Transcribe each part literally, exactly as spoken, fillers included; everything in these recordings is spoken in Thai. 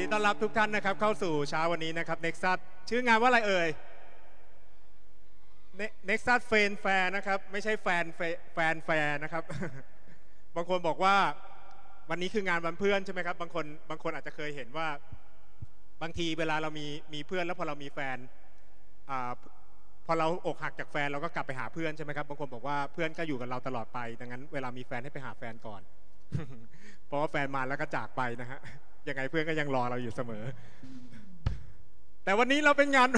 ต้อนรับทุกท่านนะครับเข้าสู่เช้าวันนี้นะครับ Nexus ชื่องานว่าอะไรเอ่ย Nexus Fan Fair นะครับไม่ใช่แฟนแฟนแฟร์นะครับ บางคนบอกว่าวันนี้คืองานวันเพื่อนใช่ไหมครับบางคนบางคนอาจจะเคยเห็นว่าบางทีเวลาเรามีมีเพื่อนแล้วพอเรามีแฟนอ่าพอเราอกหักจากแฟนเราก็กลับไปหาเพื่อนใช่ไหมครับบางคนบอกว่าเพื่อนก็อยู่กับเราตลอดไปดังนั้นเวลามีแฟนให้ไปหาแฟนก่อน เพราะว่าแฟนมาแล้วก็จากไปนะฮะยังไงเพื่อนก็ยังรอเราอยู่เสมอแต่วันนี้เราเป็นงาน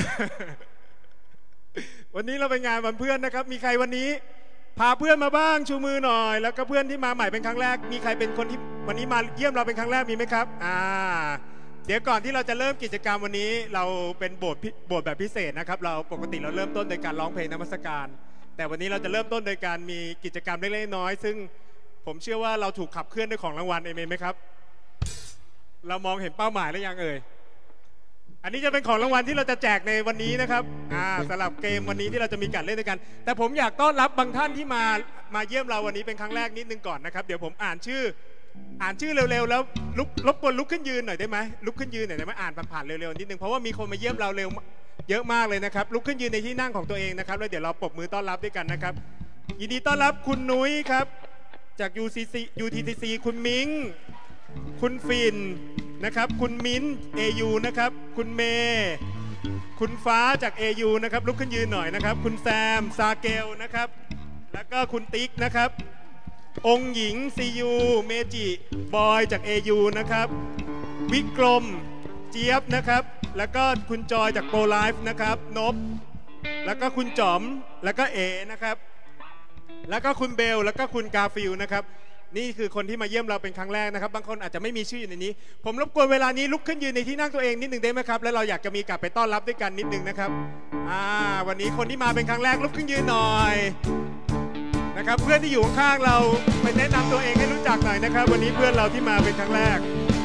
วันนี้เราเป็นงานวันเพื่อนนะครับมีใครวันนี้พาเพื่อนมาบ้างชูมือหน่อยแล้วก็เพื่อนที่มาใหม่เป็นครั้งแรกมีใครเป็นคนที่วันนี้มาเยี่ยมเราเป็นครั้งแรกมีไหมครับอ่าเดี๋ยวก่อนที่เราจะเริ่มกิจกรรมวันนี้เราเป็นโบสถ์โบสถ์แบบพิเศษนะครับเราปกติเราเริ่มต้นโดยการร้องเพลงนมัสการแต่วันนี้เราจะเริ่มต้นโดยการมีกิจกรรมเล็กๆน้อยๆซึ่งผมเชื่อว่าเราถูกขับเคลื่อนด้วยของรางวัลเอเมนไหมครับเรามองเห็นเป้าหมายแล้วยังเอ่ยอันนี้จะเป็นของรางวัลที่เราจะแจกในวันนี้นะครับอ่าสำหรับเกมวันนี้ที่เราจะมีการเล่นด้วยกันแต่ผมอยากต้อนรับบางท่านที่มามาเยี่ยมเราวันนี้เป็นครั้งแรกนิดนึงก่อนนะครับเดี๋ยวผมอ่านชื่ออ่านชื่อเร็วๆแล้วลุกรบกวนลุกขึ้นยืนหน่อยได้ไหมลุกขึ้นยืนหน่อยได้ไหมอ่านผ่านๆเร็วๆนิดนึงเพราะว่ามีคนมาเยี่ยมเราเร็วเยอะมากเลยนะครับลุกขึ้นยืนในที่นั่งของตัวเองนะครับแล้วเดี๋ยวเราปรบมือต้อนรับด้วยกันนะครับยินดีต้อนรับคุณนุ้ยครับจาก ยู ซี ซี ยู ที ซี ซี คุณมิงคุณฟินนะครับคุณมิ้น เอ ยู นะครับคุณเมย์คุณฟ้าจาก เอ ยู นะครับลุกขึ้นยืนหน่อยนะครับคุณแซมซาเกลนะครับแล้วก็คุณติ๊กนะครับองค์หญิง ซี ยู เมจิบอยจาก เอ ยู นะครับวิกรมเจี๊ยบนะครับแล้วก็คุณจอยจากโปรไลฟ์นะครับนบแล้วก็คุณจอมแล้วก็เอนะครับแล้วก็คุณเบลแล้วก็คุณกาฟิลนะครับนี่คือคนที่มาเยี่ยมเราเป็นครั้งแรกนะครับบางคนอาจจะไม่มีชื่ออยู่ในนี้ผมรบกวนเวลานี้ลุกขึ้นยืนในที่นั่งตัวเองนิดหนึ่งได้ไหมครับแล้วเราอยากจะมีกลับไปต้อนรับด้วยกันนิดหนึ่งนะครับอ่าวันนี้คนที่มาเป็นครั้งแรกลุกขึ้นยืนหน่อยนะครับเพื่อนที่อยู่ข้างเราไปแนะนำตัวเองให้รู้จักหน่อยนะครับวันนี้เพื่อนเราที่มาเป็นครั้งแรก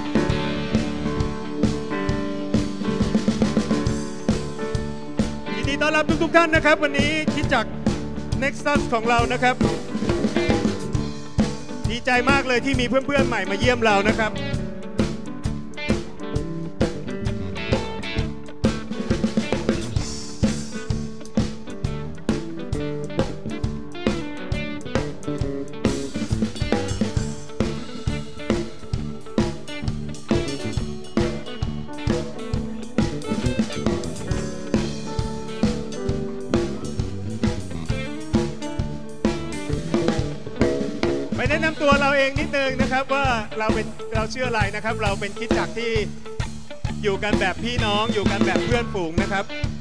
ยินดีต้อนรับทุกๆท่านนะครับวันนี้ที่จาก Nexus ของเรานะครับดีใจมากเลยที่มีเพื่อนๆใหม่มาเยี่ยมเรานะครับแนะนำตัวเราเองนิดนึงนะครับว่าเราเป็นเราชื่ออะไรนะครับเราเป็นคริสตจักรที่อยู่กันแบบพี่น้องอยู่กันแบบเพื่อนฝูงนะครับ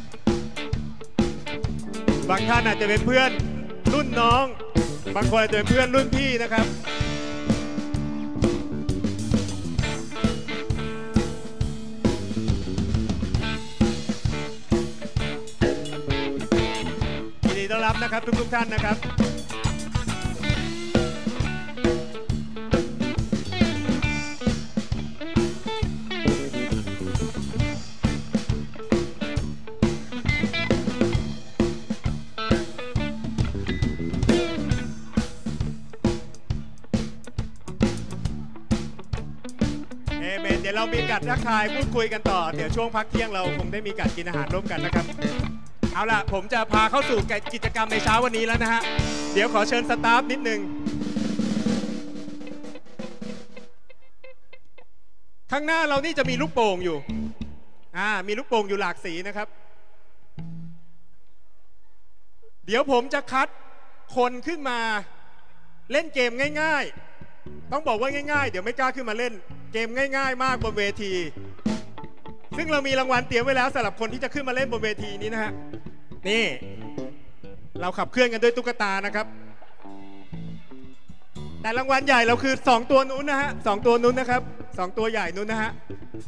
บางท่านอาจจะเป็นเพื่อนรุ่นน้องบางคนอาจจะเป็นเพื่อนรุ่นพี่นะครับยินดีต้อนรับนะครับทุกๆท่านนะครับเดี๋ยวเรามีการทักทายพูดคุยกันต่อเดี๋ยวช่วงพักเที่ยงเราคงได้มีการกินอาหารร่วมกันนะครับเอาล่ะผมจะพาเข้าสู่กิจกรรมในเช้าวันนี้แล้วนะฮะเดี๋ยวขอเชิญสตาฟนิดนึงข้างหน้าเรานี่จะมีลูกโป่งอยู่อ่ามีลูกโป่งอยู่หลากสีนะครับเดี๋ยวผมจะคัดคนขึ้นมาเล่นเกมง่ายๆต้องบอกว่าง่ายๆเดี๋ยวไม่กล้าขึ้นมาเล่นเกมง่ายๆมากบนเวทีซึ่งเรามีรางวัลเตรียมไว้แล้วสำหรับคนที่จะขึ้นมาเล่นบนเวทีนี้นะฮะนี่เราขับเคลื่อนกันด้วยตุ๊กตานะครับแต่รางวัลใหญ่เราคือสองตัวนู้นนะฮะสองตัวนู้นนะครับสองตัวใหญ่นู้นนะฮะ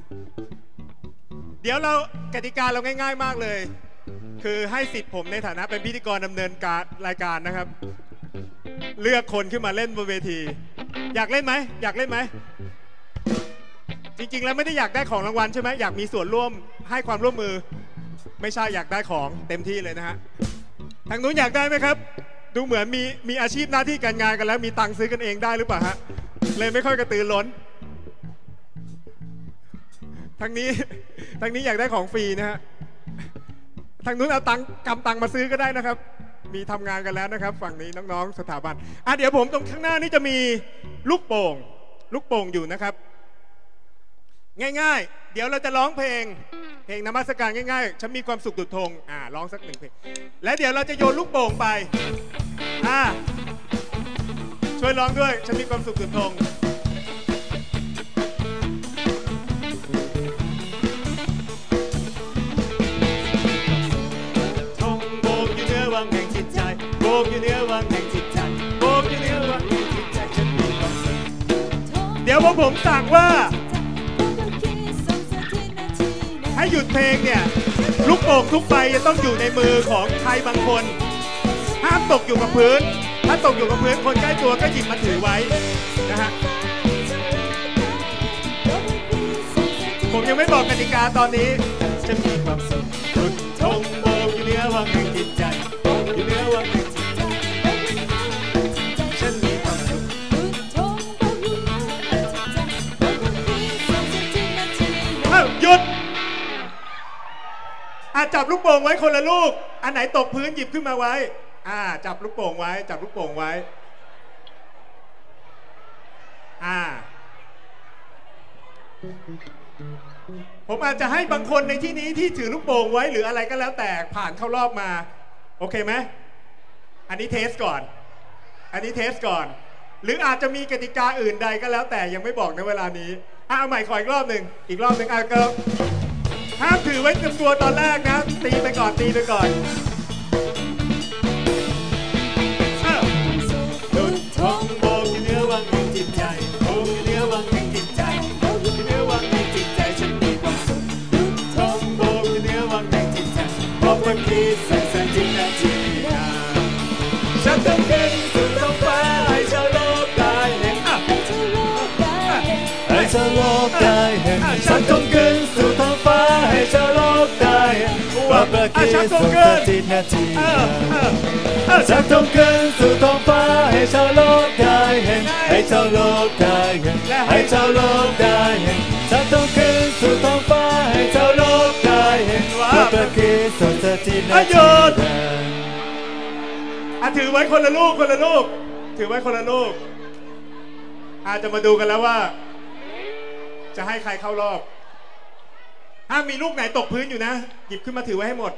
เดี๋ยวเรากติกาเราง่ายๆมากเลยคือให้สิทธิ์ผมในฐานะเป็นพิธีกรดำเนินการรายการนะครับเลือกคนขึ้นมาเล่นบนเวทีอยากเล่นไหมอยากเล่นไหมจริงๆแล้วไม่ได้อยากได้ของรางวัลใช่ไหมอยากมีส่วนร่วมให้ความร่วมมือไม่ใช่อยากได้ของเต็มที่เลยนะฮะทางนู้นอยากได้ไหมครับดูเหมือนมีมีอาชีพหน้าที่การงานกันแล้วมีตังค์ซื้อกันเองได้หรือเปล่าฮะเลยไม่ค่อยกระตือร้นทางนี้ทางนี้อยากได้ของฟรีนะฮะทางนู้นเอาตังกำตังมาซื้อก็ได้นะครับมีทำงานกันแล้วนะครับฝั่งนี้น้องๆสถาบันอ่ะเดี๋ยวผมตรงข้างหน้านี้จะมีลูกโป่งลูกโป่งอยู่นะครับง่ายๆเดี๋ยวเราจะร้องเพลงเพลงนมัสการง่ายๆฉันมีความสุขดุจธงอ่าร้องสักหนึ่งเพลงและเดี๋ยวเราจะโยนลูกโป่งไปอ่าช่วยร้องด้วยฉันมีความสุขดุจธงธงโบกอยู่เหนือวังแห่งจิตใจโบกอยู่เหนือวังแห่งจิตใจโบกอยู่เหนือวังแห่งจิตใจฉันมีความสุขเดี๋ยวพอผมสั่งว่าให้หยุดเพลงเนี่ยลูกโป่งทุกใบจะต้องอยู่ในมือของใครบางคนห้ามตกอยู่กับพื้นถ้าตกอยู่กับพื้นคนใกล้ตัวก็หยิบมาถือไว้นะฮะผมยังไม่บอกกติกาตอนนี้จะมีความสุขดุจธงโบกอยู่เหนือวังแห่งจิตใจโบกอยู่เหนือวังแห่งจิตใจฉันมีความสุขเอ้าหยุดอ่ะจับลูกโป่งไว้คนละลูกอันไหนตกพื้นหยิบขึ้นมาไว้อ่าจับลูกโป่งไว้จับลูกโป่งไว้อ่าผมอาจจะให้บางคนในที่นี้ที่ถือลูกโป่งไว้หรืออะไรก็แล้วแต่ผ่านเข้ารอบมาโอเคไหมอันนี้เทสก่อนอันนี้เทสก่อนหรืออาจจะมีกติกาอื่นใดก็แล้วแต่ยังไม่บอกในเวลานี้อ่ะเอาใหม่ขออีกรอบหนึ่งอีกรอบหนึ่งอ่ะก็ห้ามถือไว้เต็มตัวตอนแรกนะตีไปก่อนตีไปก่อนดุจธงโบกอยู่เหนือวังแห่งจิตใจโบกอยู่เหนือวังแห่งจิตใจโบกอยู่เหนือวังแห่งจิตใจฉันมีความสุขดุจธงโบกอยู่เหนือวังแห่งจิตใจเพราะความคิดแสนแสนจริงและจริงนะฉันต้องขึ้นสู่ท้องฟ้าให้ชาวโลกได้เห็นให้ชาวโลกได้เห็นฉันต้องขึ้นสู่ท้องฟ้าให้ชาวโลกได้เห็นว่าประกิดสุขจิตแท้จริงฉันต้องขึ้นสู่ท้องฟ้าให้ชาวโลกได้เห็นให้ชาวโลกได้เห็นให้ชาวโลกได้เห็นฉันต้องขึ้นสู่ท้องฟ้าให้ชาวโลกได้เห็นว่าประกิดสุขจิตแท้จริงอ่ะถือไว้คนละลูกคนละลูกถือไว้คนละลูกอาจจะมาดูกันแล้วว่าจะให้ใครเข้ารอบถ้ามีลูกไหนตกพื้นอยู่นะหยิบขึ้นมาถือไว้ให้หมด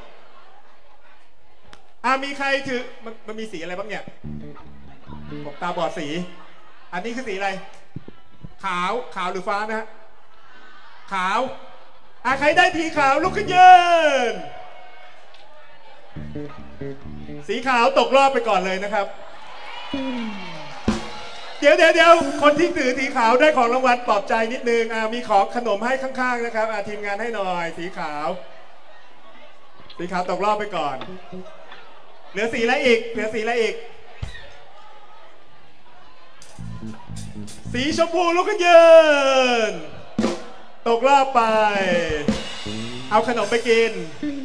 อ่ามีใครถือมันมันมีสีอะไรบ้างเนี่ยผมตาบอดสีอันนี้คือสีอะไรขาวขาวหรือฟ้านะฮะขาวอ่าใครได้ทีขาวลุกขึ้นยืนสีขาวตกรอบไปก่อนเลยนะครับเดี๋ยวเดี๋ยวเดี๋ยวคนที่ถือสีขาวได้ของรางวัลปลอบใจนิดนึงอ่ามีของขนมให้ข้างๆนะครับอ่าทีมงานให้หน่อยสีขาวสีขาวตกรอบไปก่อนเหลือสีอะไรอีกเหลือสีอะไรอีกสีชมพูลุกขึ้นยืนตกรอบไปเอาขนมไปกิน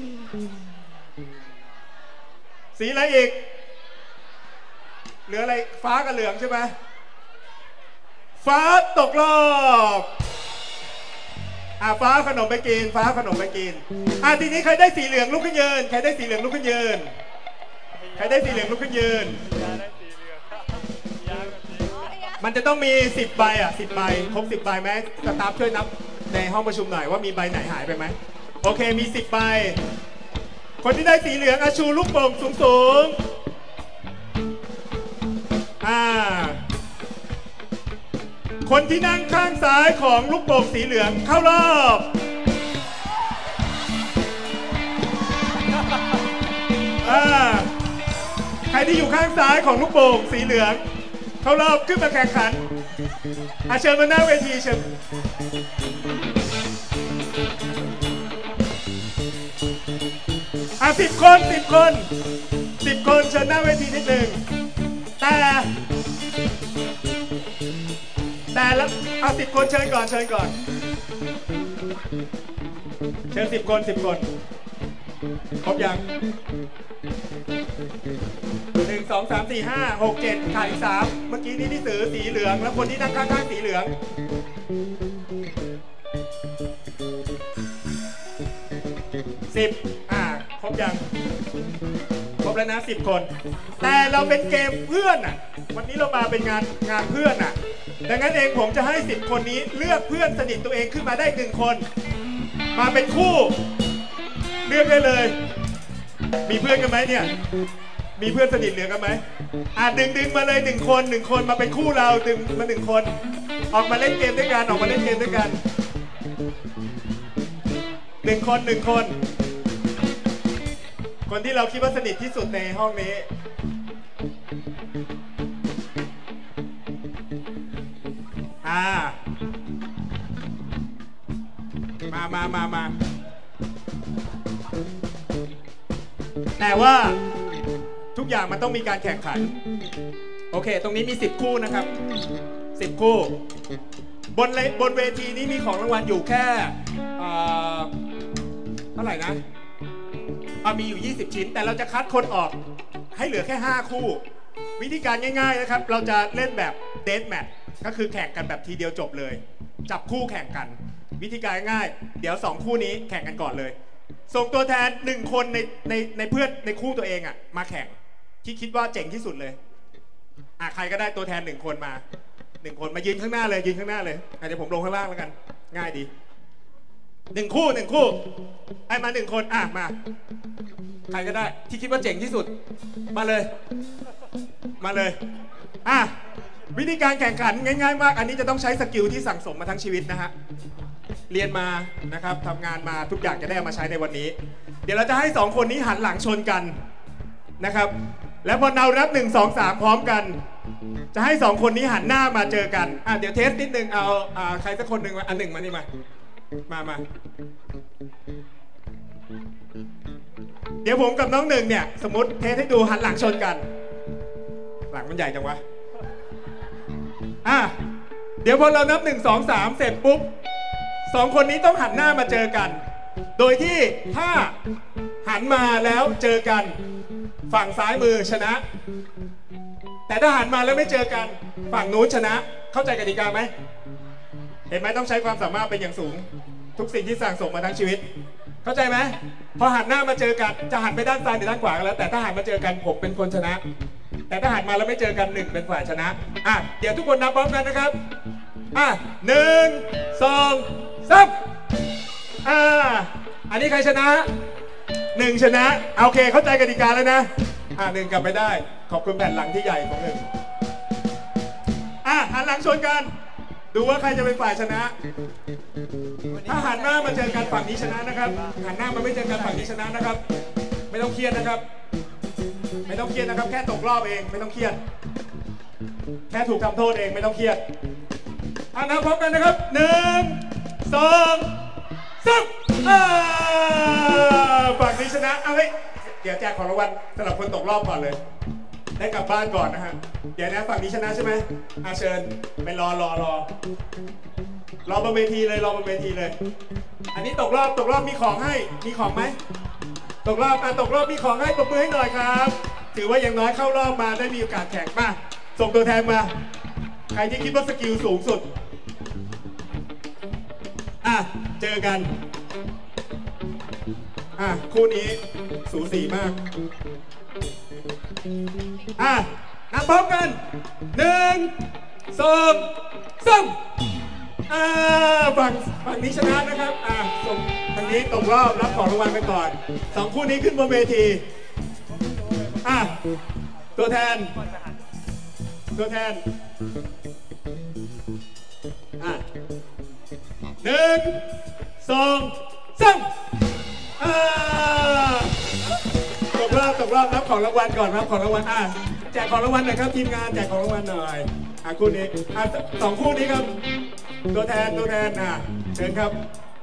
สีอะไรอีกเหลืออะไรฟ้ากับเหลืองใช่ไหมฟ้าตกรอบอ่าฟ้าขนมไปกินฟ้าขนมไปกินอ่าทีนี้ใครได้สีเหลืองลุกขึ้นยืนใครได้สีเหลืองลุกขึ้นยืนใครได้สีเหลืองลุกขึ้นยืนมันจะต้องมีสิบใบอ่ะสิบใบครบสิบใบไหมสตาฟช่วยนับในห้องประชุมหน่อยว่ามีใบไหนหายไปไหมโอเคมีสิบใบคนที่ได้สีเหลืองอาชูลูกโป่งสูงสูงอ่าคนที่นั่งข้างซ้ายของลูกโป่งสีเหลืองเข้ารอบอ่าใครที่อยู่ข้างซ้ายของลูกโป่งสีเหลืองเข้ารอบขึ้นมาแข่งขันอาเชิญมาหน้าเวทีเชิญอ่ะสิบคนสิบคนสิบคนเชิญหน้าเวทีนิดหนึ่งแต่แต่แล้วเอาสิบคนเชิญก่อนเชิญก่อนเชิญสิบคนสิบคนครบยังหนึ่งสองสามสี่ห้าหกเจ็ดขาดอีกสามเมื่อกี้นี้ที่ถือสีเหลืองแล้วคนที่นั่งข้างๆสีเหลืองสิบอ่าครบยังครบแล้วนะสิบคนแต่เราเป็นเกมเพื่อนอ่ะวันนี้เรามาเป็นงานงานเพื่อนอ่ะดังนั้นเองผมจะให้สิบคนนี้เลือกเพื่อนสนิทตัวเองขึ้นมาได้หนึ่งคนมาเป็นคู่เลือกได้เลยมีเพื่อนกันไหมเนี่ยมีเพื่อนสนิทเหลือกันไหมอ่ะดึงดึงมาเลยหนึ่งคนหนึ่งคนมาเป็นคู่เราดึงมาหนึ่งคนออกมาเล่นเกมด้วยกันออกมาเล่นเกมด้วยกันหนึ่งคนหนึ่งคนคนที่เราคิดว่าสนิทที่สุดในห้องนี้อ่ามามามามาแต่ว่าทุกอย่างมันต้องมีการแข่งขันโอเคตรงนี้มีสิบคู่นะครับสิบคู่บนบนเวทีนี้มีของรางวัลอยู่แค่เท่าไหร่นะมีอยู่ยี่สิบชิ้นแต่เราจะคัดคนออกให้เหลือแค่ห้าคู่วิธีการง่ายๆนะครับเราจะเล่นแบบเดทแมทก็คือแข่งกันแบบทีเดียวจบเลยจับคู่แข่งกันวิธีการง่ายเดี๋ยวสองคู่นี้แข่งกันก่อนเลยส่งตัวแทนหนึ่งคนในในในเพื่อนในคู่ตัวเองอ่ะมาแข่งที่คิดว่าเจ๋งที่สุดเลยอ่ะใครก็ได้ตัวแทนหนึ่งคนมาหนึ่งคนมายืนข้างหน้าเลยยืนข้างหน้าเลยเดี๋ยวผมลงข้างล่างแล้วกันง่ายดีหนึ่งคู่หนึ่งคู่ไอ้มาหนึ่งคนอ่ะมาใครก็ได้ที่คิดว่าเจ๋งที่สุดมาเลยมาเลยอ่ะวิธีการแข่งขันง่ายๆมากอันนี้จะต้องใช้สกิลที่สั่งสมมาทั้งชีวิตนะฮะเรียนมานะครับทำงานมาทุกอย่างจะได้เอามาใช้ในวันนี้เดี๋ยวเราจะให้สองคนนี้หันหลังชนกันนะครับแล้วพอเรานับหนึ่งสองสามพร้อมกันจะให้สองคนนี้หันหน้ามาเจอกันอ่ะเดี๋ยวเทสนิดนึงเอาอ่าใครสักคนหนึ่งมาอันหนึ่งมานี่มามามาเดี๋ยวผมกับน้องหนึ่งเนี่ยสมมติเทสให้ดูหันหลังชนกันหลังมันใหญ่จังวะอ่ะเดี๋ยวพอเรานับหนึ่งสองสามเสร็จปุ๊บสองคนนี้ต้องหันหน้ามาเจอกันโดยที่ถ้าหันมาแล้วเจอกันฝั่งซ้ายมือชนะแต่ถ้าหันมาแล้วไม่เจอกันฝั่งนู้นชนะเข้าใจกติกาไหมเห็นไหมต้องใช้ความสามารถเป็นอย่างสูงทุกสิ่งที่สั่งสมมาทั้งชีวิตเข้าใจไหมพอหันหน้ามาเจอกันจะหันไปด้านซ้ายหรือด้านขวากันแล้วแต่ถ้าหันมาเจอกันผมเป็นคนชนะแต่ถ้าหันมาแล้วไม่เจอกันหนึ่งเป็นฝ่ายชนะอ่ะเดี๋ยวทุกคนนับพร้อมกันนะครับอ่ะหนึ่งสองสามอ่าอันนี้ใครชนะหนึ่งชนะโอเคเข้าใจกติกาแล้วนะอ่าหนึ่งกลับไปได้ขอบคุณแผ่นหลังที่ใหญ่ของหนึ่งอ่ะหันหลังชนกันดูว่าใครจะเป็นฝ่ายชนะถ้าหันหน้ามาเจอกันฝั่งนี้ชนะนะครับหันหน้ามาไม่เจอกันฝั่งนี้ชนะนะครับไม่ต้องเครียดนะครับไม่ต้องเครียดนะครับแค่ตกรอบเองไม่ต้องเครียดแค่ถูกทำโทษเองไม่ต้องเครียดอ่ะนับพร้อมกันนะครับหนึ่งสองสามฝั่งนี้ชนะเอาไว้เดี๋ยวแจกของรางวัลสำหรับคนตกรอบก่อนเลยได้กลับบ้านก่อนนะฮะเดี๋ยวนะฝั่งนี้ชนะใช่ไหมอาเชิญไปรอรอรอรอบนเวทีเลยรอบนเวทีเลยอันนี้ตกรอบตกรอบมีของให้มีของไหมตกรอบอ่ะตกรอบมีของให้ตบมือให้หน่อยครับถือว่าอย่างน้อยเข้ารอบมาได้มีโอกาสแข่งมาส่งตัวแทนมาใครที่คิดว่าสกิลสูงสุดอ่ะเจอกันอ่ะคู่นี้สูสีมากอ่ะนับพร้อมกันหนึ่งสองสามอ่าฝั่งฝั่งนี้ชนะนะครับอ่ะส่งทางนี้ตกรอบรับของรางวัลไปก่อนสองคู่นี้ขึ้นบนเวทีอ่ะตัวแทนตัวแทนอ่ะหนึ่งสองสามอ่าตกรอบตกรอบรับของรางวัลก่อนรับของรางวัลอ่ะแจกของรางวัลหน่อยครับทีมงานแจกของรางวัลหน่อยอ่ะคู่นี้อ่ะสองคู่นี้ครับตัวแทนตัวแทนอ่ะเชิญครับ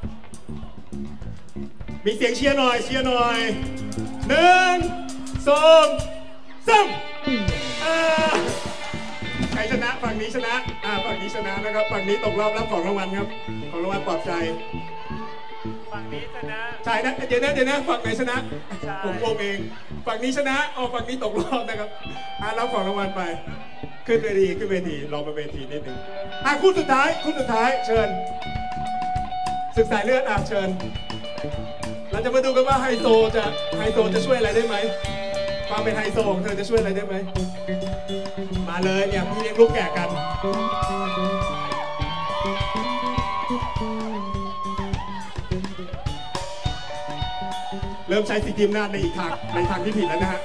มีเสียงเชียร์หน่อยเชียร์หน่อยหนึ่งสองสามอ่าใครชนะฝั่งนี้ชนะอ่าฝั่งนี้ชนะนะครับฝั่งนี้ตกรอบรับของรางวัลครับของรางวัลปลอบใจฝั่งนี้ชนะใช่นะเดี๋ยวนะเดี๋ยวนะฝั่งไหนชนะผมงงเองฝั่งนี้ชนะอ๋อฝั่งนี้ตกรอบนะครับอ่ารับของรางวัลไปขึ้นเวทีขึ้นเวทีรอไปเวทีนิดนึงอ่ะคู่สุดท้ายคู่สุดท้ายเชิญศึกสายเลือดอ่ะเชิญเราจะมาดูกันว่าไฮโซจะไฮโซจะช่วยอะไรได้ไหมความเป็นไฮโซของเธอจะช่วยอะไรได้ไหมมาเลยเนี่ยพี่เลี้ยงลูกแกะกันเริ่มใช้สีทีมหน้าในอีกทางในทางที่ผิดแล้วนะฮะ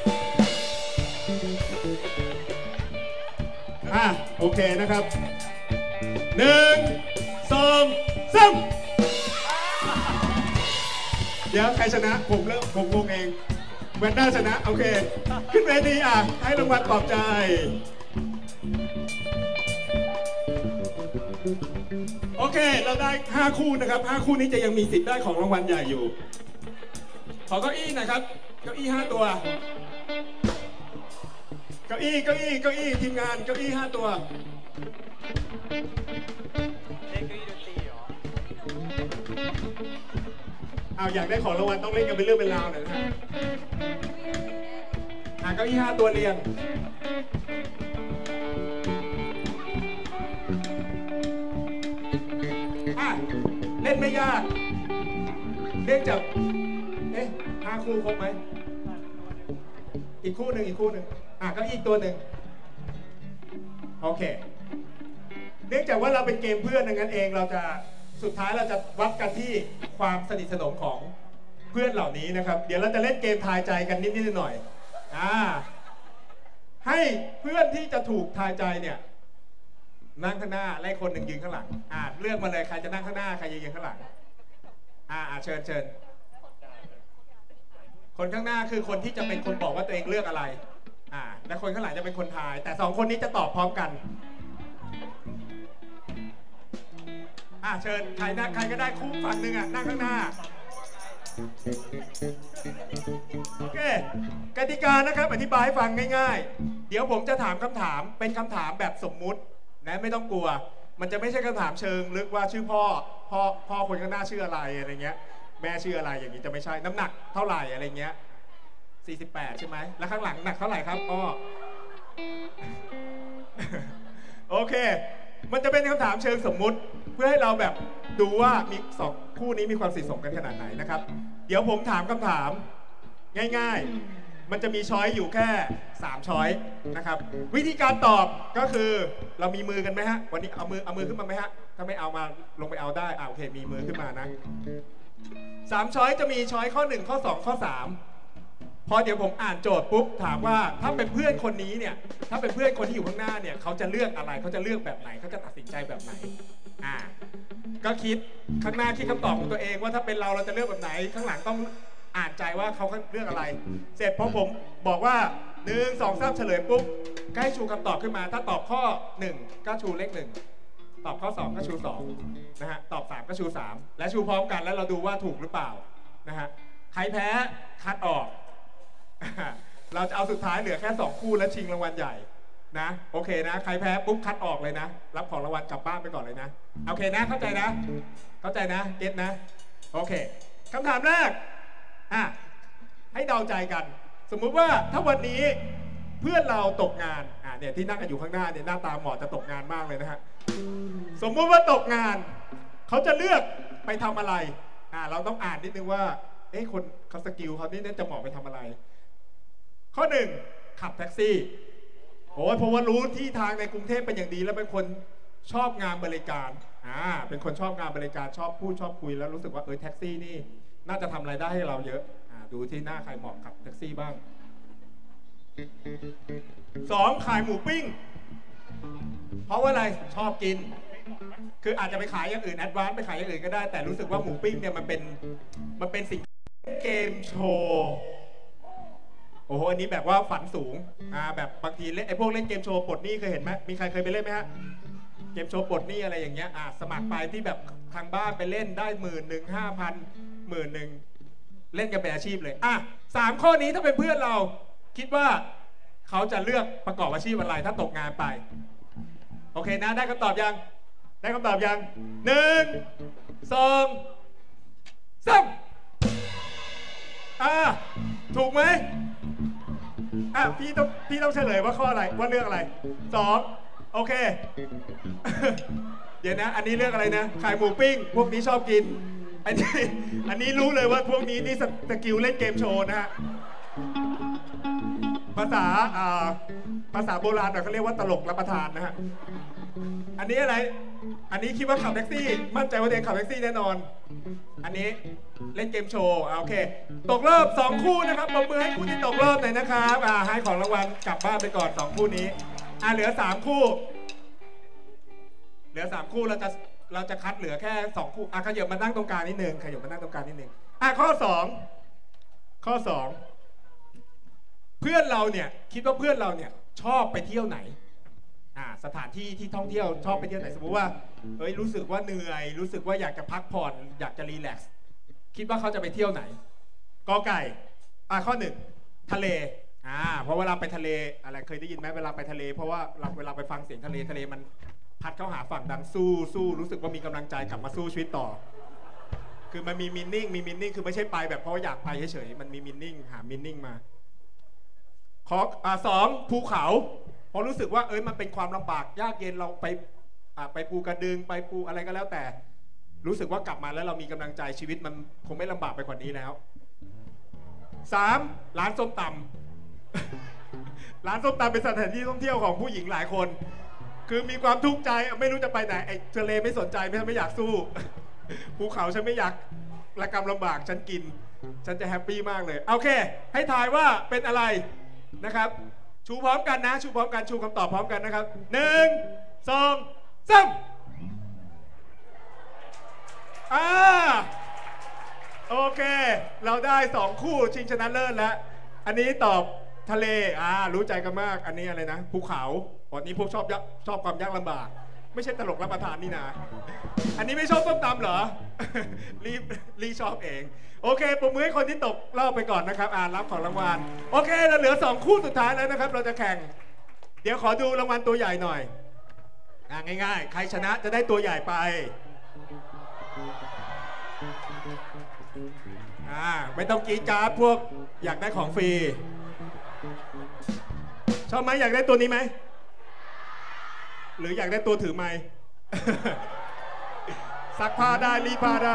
อ่ะโอเคนะครับหนึ่งสองสามเดี๋ยวใครชนะผมเริ่มผมงงเองแวนด้าชนะโอเคขึ้นเวทีอ่ะให้รางวัลปลอบใจโอเคเราได้ห้าคู่นะครับห้าคู่นี้จะยังมีสิทธิ์ได้ของรางวัลใหญ่อยู่ขอเก้าอี้หน่อยครับเก้าอี้ห้าตัวเก้าอี้เก้าอี้เก้าอี้ทีมงานเก้าอี้ห้าตัวเอาอยากได้ของรางวัลต้องเล่นกันเป็นเรื่องเป็นราวหน่อยนะฮะหาเก้าอี้ห้าตัวเรียงอ่ะเล่นไม่ยากเล่นจากเอ๊ะห้าคู่ครบไหมอีกคู่หนึ่งอีกคู่หนึ่งอ่ะก็อีกตัวหนึ่งโอเคเนื่องจากว่าเราเป็นเกมเพื่อนดังนั้นเองเราจะสุดท้ายเราจะวัดกันที่ความสนิทสนมของเพื่อนเหล่านี้นะครับเดี๋ยวเราจะเล่นเกมทายใจกันนิดๆหน่อยๆอ่าให้เพื่อนที่จะถูกทายใจเนี่ยนั่งข้างหน้าและคนหนึ่งยืนข้างหลังอ่าเลือกมาเลยใครจะนั่งข้างหน้าใครจะยืนข้างหลังอ่าอ่าเชิญเชิญคนข้างหน้าคือคนที่จะเป็นคนบอกว่าตัวเองเลือกอะไรอ่าและคนข้างหลังจะเป็นคนทายแต่สองคนนี้จะตอบพร้อมกันอ่าเชิญใครนะใครก็ได้คู่ฝั่งหนึ่งอ่ะนั่งข้างหน้าโอเคกติกานะครับอธิบายให้ฟังง่ายๆเดี๋ยวผมจะถามคำถามเป็นคำถามแบบสมมุตินะไม่ต้องกลัวมันจะไม่ใช่คำถามเชิงลึกว่าชื่อพ่อพ่อพ่อคนข้างหน้าชื่ออะไรอะไรเงี้ยแม่ชื่ออะไรอย่างนี้จะไม่ใช่น้ำหนักเท่าไหร่อะไรเงี้ยสี่สิบแปดใช่ไหมแล้วข้างหลังหนักเท่าไหร่ครับพ่อ โอเคมันจะเป็นคำถามเชิงสมมุติเพื่อให้เราแบบดูว่ามีสองคู่นี้มีความสนิทสนมกันขนาดไหนนะครับเดี๋ยวผมถามคำถามง่ายๆมันจะมีช้อยอยู่แค่สามช้อยนะครับวิธีการตอบก็คือเรามีมือกันไหมฮะวันนี้เอามือเอามือขึ้นมาไหมฮะถ้าไม่เอามาลงไปเอาได้อ่าโอเคมีมือขึ้นมานะสามช้อยจะมีช้อยข้อหนึ่งข้อสองข้อสามพอเดี๋ยวผมอ่านโจทย์ปุ๊บถามว่าถ้าเป็นเพื่อนคนนี้เนี่ยถ้าเป็นเพื่อนคนที่อยู่ข้างหน้าเนี่ยเขาจะเลือกอะไรเขาจะเลือกแบบไหนเขาจะตัดสินใจแบบไหนอ่าก็คิดข้างหน้าคิดคำตอบของตัวเองว่าถ้าเป็นเราเราจะเลือกแบบไหนข้างหลังต้องอ่านใจว่าเขาเลือกอะไรเสร็จพอผมบอกว่าหนึ่งสองสามเฉลยปุ๊บก็ให้ชูคำตอบขึ้นมาถ้าตอบข้อหนึ่งก็ชูเลขหนึ่งตอบข้อสองก็ชูสองนะฮะตอบสามก็ชูสามและชูพร้อมกันแล้วเราดูว่าถูกหรือเปล่านะฮะใครแพ้คัดออกเราจะเอาสุดท้ายเหลือแค่สองคู่และชิงรางวัลใหญ่นะโอเคนะใครแพ้ปุ๊บคัดออกเลยนะรับของรางวัลกลับบ้านไปก่อนเลยนะโอเคนะเข้าใจนะเข้าใจนะเก็ตนะโอเคคำถามแรกอ่ะให้เดาใจกันสมมุติว่าถ้าวันนี้เพื่อนเราตกงานอ่ะเนี่ยที่นั่งกันอยู่ข้างหน้าเนี่ยหน้าตาหมอจะตกงานมากเลยนะฮะสมมุติว่าตกงานเขาจะเลือกไปทำอะไรอ่ะเราต้องอ่านนิดนึงว่าเอ๊ะคนเขาสกิลเขานี่จะเหมาะไปทำอะไรข้อหนึ่งขับแท็กซี่โอ้ยเพราะว่ารู้ที่ทางในกรุงเทพเป็นอย่างดีแล้วเป็นคนชอบงานบริการอ่าเป็นคนชอบงานบริการชอบพูดชอบคุยแล้วรู้สึกว่าเออแท็กซี่นี่น่าจะทำรายได้ให้เราเยอะอ่าดูที่หน้าใครเหมาะขับแท็กซี่บ้างสองขายหมูปิ้งเพราะว่าอะไรชอบกินคืออาจจะไปขายอย่างอื่นแอดวานซ์ไปขายอย่างอื่นก็ได้แต่รู้สึกว่าหมูปิ้งเนี่ยมันเป็นมันเป็นสิ่งเกมโชว์โอ้โหอันนี้แบบว่าฝันสูงอ่าแบบบางทีเล่นไอ้พวกเล่นเกมโชว์ปลดหนี้เคยเห็นไหมมีใครเคยไปเล่นไหมฮะเกมโชว์ปลดหนี้อะไรอย่างเงี้ยอ่าสมัครไปที่แบบทางบ้านไปเล่นได้หมื่นหนึ่งห้าพันหมื่นหนึ่งเล่นกันเป็นอาชีพเลยอ่ะสามข้อนี้ถ้าเป็นเพื่อนเราคิดว่าเขาจะเลือกประกอบอาชีพอะไรถ้าตกงานไปโอเคนะได้คำตอบยังได้คำตอบยังหนึ่งสองสามอ่าถูกไหมอ่ะพี่ต้องพี่ต้องเฉลยว่าข้ออะไรว่าเรื่องอะไรสองโอเค เดี๋ยวนะอันนี้เรื่องอะไรนะขายหมูปิ้งพวกนี้ชอบกินอันนี้อันนี้รู้เลยว่าพวกนี้นี่สกิลเล่นเกมโชว์นะฮะภาษาอ่าภาษาโบราณเขาเรียกว่าตลกรับประทานนะฮะอันนี้อะไรอันนี้คิดว่าขับแท็กซี่มั่นใจว่าตัวเองขับแท็กซี่แน่นอนอันนี้เล่นเกมโชว์โอเคตกรอบสองคู่นะครับปรบมือให้คู่ที่ตกรอบหน่อยนะครับอ่าให้ของรางวัลกลับบ้านไปก่อนสองคู่นี้อ่าเหลือสามคู่เหลือสามคู่เราจะเราจะคัดเหลือแค่สองคู่อ่ะขยับมานั่งตรงกลางนิดนึงขยับมานั่งตรงกลางนิดนึงอ่ะข้อสองข้อสองเพื่อนเราเนี่ยคิดว่าเพื่อนเราเนี่ยชอบไปเที่ยวไหนอ่าสถานที่ที่ท่องเที่ยวชอบไปเที่ยวไหนสมมติว่าเฮ้ยรู้สึกว่าเหนื่อยรู้สึกว่าอยากจะพักผ่อนอยากจะรีแลกซ์คิดว่าเขาจะไปเที่ยวไหนกอไก่อ่าข้อหนึ่งทะเลอ่าเพราะเวลาไปทะเลอะไรเคยได้ยินไหมเวลาไปทะเลเพราะว่าเราเวลาไปฟังเสียงทะเลทะเลมันพัดเข้าหาฝั่งดังสู้สู้รู้สึกว่ามีกำลังใจกลับมาสู้ชีวิตต่อคือมันมีมินนิ่งมีมินนิ่งคือไม่ใช่ไปแบบเพราะอยากไปเฉยๆมันมีมินนิ่งหามินนิ่งมาข้ออ่าสองภูเขาเพราะรู้สึกว่าเอ้ยมันเป็นความลำบากยากเย็นเราไปอ่าไปภูกระดึงไปภูอะไรก็แล้วแต่รู้สึกว่ากลับมาแล้วเรามีกำลังใจชีวิตมันคงไม่ลำบากไปกว่านี้แล้วสามร้านส้มตำร้านส้มตำเป็นสถานที่ท่องเที่ยวของผู้หญิงหลายคนคือมีความทุกข์ใจไม่รู้จะไปไหนไอ้ทะเลไม่สนใจไม่ไม่อยากสู้ภูเขาฉันไม่อยากระกำลำบากฉันกินฉันจะแฮปปี้มากเลยโอเคให้ทายว่าเป็นอะไรนะครับชูพร้อมกันนะชูพร้อมกันชูคำตอบพร้อมกันนะครับหนึ่งสองสามอ่าโอเคเราได้สองคู่ชิงชนะเลิศแล้วอันนี้ตอบทะเลอ่ารู้ใจกันมากอันนี้อะไรนะภูเขาอันนี้พวกชอบยักชอบความยากลำบากไม่ใช่ตลกรับประทานนี่นะอันนี้ไม่ชอบส้มตำเหรอ รีบรีชอบเองโอเคปรบมือให้คนที่ตกรอบไปก่อนนะครับอ่ารับของรางวัลโอเคเราเหลือสองคู่สุดท้ายแล้วนะครับเราจะแข่งเดี๋ยวขอดูรางวัลตัวใหญ่หน่อยอ่าง่ายๆใครชนะจะได้ตัวใหญ่ไปอ่าไม่ต้องกรี๊ดกราดพวกอยากได้ของฟรีชอบไหมอยากได้ตัวนี้ไหมหรืออยากได้ตัวถือไม้ ซักผ้าได้รีดผ้าได้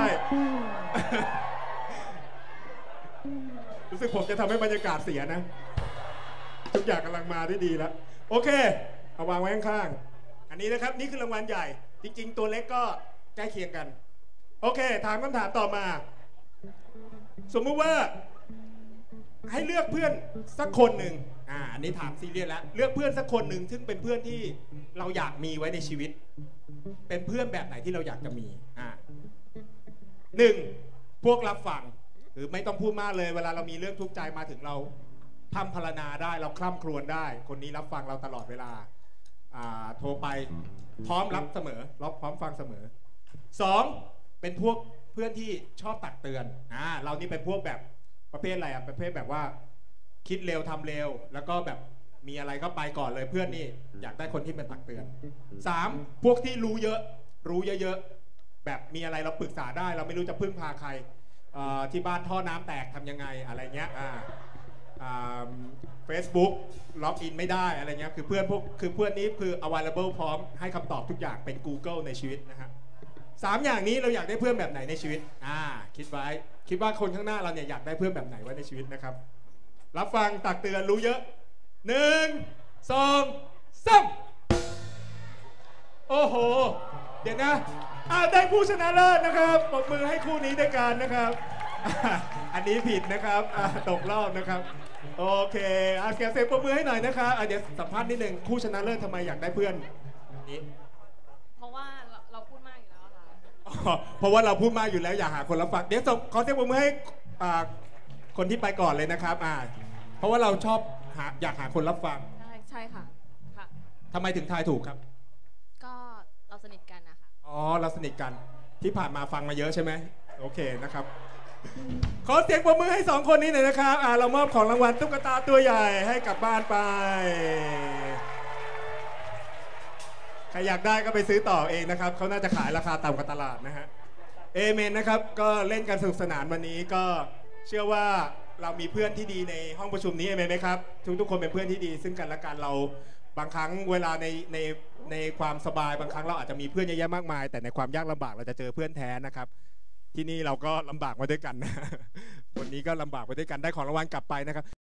รู้สึกผมจะทำให้บรรยากาศเสียนะทุกอย่างกำลังมาได้ดีแล้วโอเคเอาวางไว้ข้างๆอันนี้นะครับนี่คือรางวัลใหญ่จริงๆตัวเล็กก็ใกล้เคียงกันโอเคถามคำถามต่อมาสมมุติว่าให้เลือกเพื่อนสักคนหนึ่งอ่าอันนี้ถามซีเรียสแล้วเลือกเพื่อนสักคนหนึ่งซึ่งเป็นเพื่อนที่เราอยากมีไว้ในชีวิตเป็นเพื่อนแบบไหนที่เราอยากจะมีอ่าหนึ่งพวกรับฟังหรือไม่ต้องพูดมากเลยเวลาเรามีเรื่องทุกข์ใจมาถึงเราพร่ำพรรณนาได้เราคร่ำครวญได้คนนี้รับฟังเราตลอดเวลาอ่าโทรไปพร้อมรับเสมอรับพร้อมฟังเสมอสองเป็นพวกเพื่อนที่ชอบตักเตือนอ่าเรานี่เป็นพวกแบบประเภทอะไรอ่ะประเภทแบบว่าคิดเร็วทำเร็วแล้วก็แบบมีอะไรก็ไปก่อนเลยเพื่อนนี่อยากได้คนที่เป็นตักเตือนสามพวกที่รู้เยอะรู้เยอะๆแบบมีอะไรเราปรึกษาได้เราไม่รู้จะพึ่งพาใครที่บ้านท่อน้ำแตกทำยังไงอะไรเงี้ยอ่าอ่า Facebook ล็อกอินไม่ได้อะไรเงี้ยคือเพื่อนพวกคือเพื่อนนี้คือ available พร้อมให้คำตอบทุกอย่างเป็น Google ในชีวิตนะฮะสามอย่างนี้เราอยากได้เพื่อนแบบไหนในชีวิตอ่าคิดไว้คิดว่าคนข้างหน้าเราเนี่ยอยากได้เพื่อนแบบไหนไว้ในชีวิตนะครับรับฟังตักเตือนรู้เยอะหนึ่งสองสามโอ้โหเดี๋ยวนะอ่าได้ผู้ชนะเลิศนะครับปรบมือให้คู่นี้ด้วยกันนะครับอันนี้ผิดนะครับตกรอบนะครับโอเคอาเสียงเสียงปรบมือให้หน่อยนะครับเดี๋ยวสัมภาษณ์นิดนึงคู่ชนะเลิศทำไมอยากได้เพื่อนนี้เพราะว่าเราพูดมากอยู่แล้วค่ะเพราะว่าเราพูดมากอยู่แล้วอยากหาคนรับฟังเดี๋ยวขอเสียงปรบมือให้คนที่ไปก่อนเลยนะครับอ่าเพราะว่าเราชอบหาอยากหาคนรับฟังใช่ใช่ค่ะค่ะทำไมถึงทายถูกครับก็เราสนิทกันนะคะอ๋อเราสนิทกันที่ผ่านมาฟังมาเยอะใช่ไหมโอเคนะครับขอเสียงปรบมือให้สองคนนี้หน่อยนะครับอ่าเรามอบของรางวัลตุ๊กตาตัวใหญ่ให้กลับบ้านไปใครอยากได้ก็ไปซื้อต่อเองนะครับเขาน่าจะขายราคาต่ำกว่าตลาดนะฮะเอเมนนะครับก็เล่นกันสนุกสนานวันนี้ก็เชื่อว่าเรามีเพื่อนที่ดีในห้องประชุมนี้เอเมนไหมครับทุกทุกคนเป็นเพื่อนที่ดีซึ่งกันและกันเราบางครั้งเวลาในในในความสบายบางครั้งเราอาจจะมีเพื่อนเยอะแยะมากมายแต่ในความยากลำบากเราจะเจอเพื่อนแท้นะครับที่นี่เราก็ลำบากมาด้วยกันนะวันนี้ก็ลำบากมาด้วยกันได้ของรางวัลกลับไปนะครับ